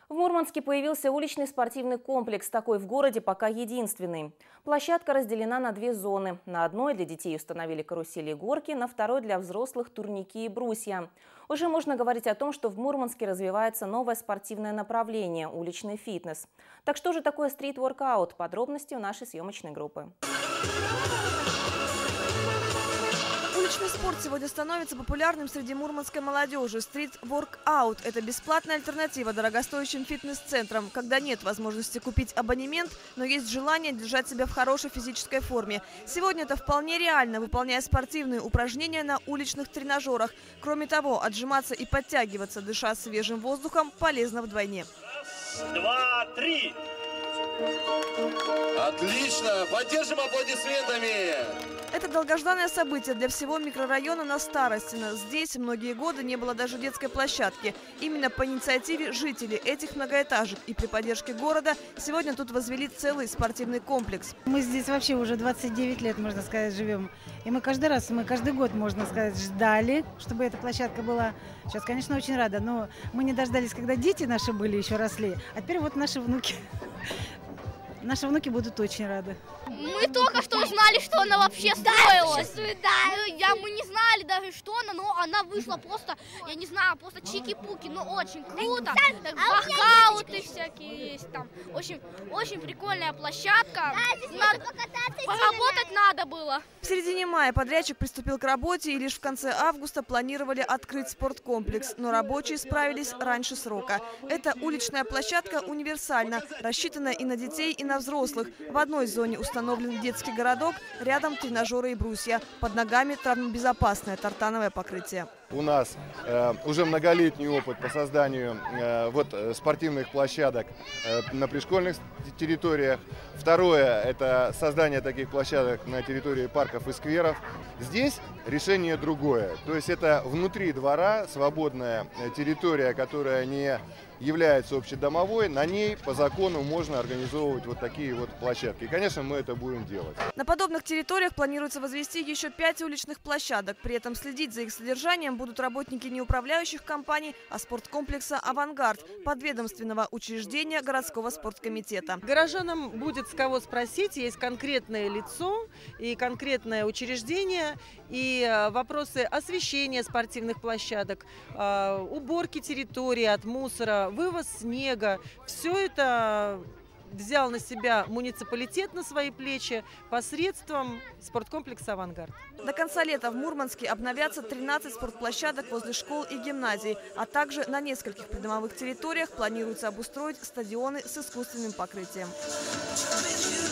В Мурманске появился уличный спортивный комплекс, такой в городе пока единственный. Площадка разделена на две зоны. На одной для детей установили карусели и горки, на второй для взрослых турники и брусья. Уже можно говорить о том, что в Мурманске развивается новое спортивное направление – уличный фитнес. Так что же такое стрит-воркаут? Подробности у нашей съемочной группы. Уличный спорт сегодня становится популярным среди мурманской молодежи. Стрит-воркаут – это бесплатная альтернатива дорогостоящим фитнес-центрам, когда нет возможности купить абонемент, но есть желание держать себя в хорошей физической форме. Сегодня это вполне реально, выполняя спортивные упражнения на уличных тренажерах. Кроме того, отжиматься и подтягиваться, дыша свежим воздухом, полезно вдвойне. Раз, два, три. Отлично! Поддержим аплодисментами! Это долгожданное событие для всего микрорайона на Старостино. Здесь многие годы не было даже детской площадки. Именно по инициативе жителей этих многоэтажек и при поддержке города сегодня тут возвели целый спортивный комплекс. Мы здесь вообще уже 29 лет, можно сказать, живем. И мы каждый год, можно сказать, ждали, чтобы эта площадка была. Сейчас, конечно, очень рада, но мы не дождались, когда дети наши были, еще росли. А теперь вот наши внуки. Наши внуки будут очень рады. Мы только что узнали, что она вообще строилась. Мы не знали даже, что она, но она вышла просто, я не знаю, просто чики-пуки, но очень круто. Воркауты всякие есть там. Очень прикольная площадка. Поработать надо было. В середине мая подрядчик приступил к работе, и лишь в конце августа планировали открыть спорткомплекс. Но рабочие справились раньше срока. Эта уличная площадка универсальна, рассчитана и на детей, и на взрослых. В одной зоне установлен детский городок, рядом тренажеры и брусья. Под ногами травмобезопасное тартановое покрытие. У нас уже многолетний опыт по созданию спортивных площадок на пришкольных территориях. Второе – это создание таких площадок на территории парков и скверов. Здесь решение другое. То есть это внутри двора свободная территория, которая не является общедомовой. На ней по закону можно организовывать вот такие вот площадки. И, конечно, мы это будем делать. На подобных территориях планируется возвести еще 5 уличных площадок. При этом следить за их содержанием будут работники не управляющих компаний, а спорткомплекса «Авангард» подведомственного учреждения городского спорткомитета. Горожанам будет с кого спросить, есть конкретное лицо и конкретное учреждение, и вопросы освещения спортивных площадок, уборки территории от мусора, вывоз снега. Все это взял на себя муниципалитет на свои плечи посредством спорткомплекса «Авангард». До конца лета в Мурманске обновятся 13 спортплощадок возле школ и гимназий, а также на нескольких придомовых территориях планируется обустроить стадионы с искусственным покрытием.